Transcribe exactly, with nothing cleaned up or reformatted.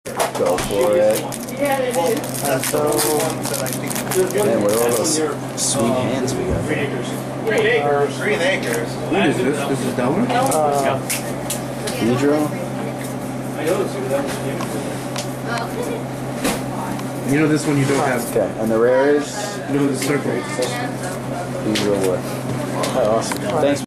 Go for it. Yeah, it is. And so, man, what are all those sweet hands we got? Three acres. Three acres. Three acres. What is this? This is Delaware? Uh, Pedro? I know this, that was the You know this one you don't have. Okay, and the rare is No, the circle. Pedro Wood. Oh, awesome. Thanks.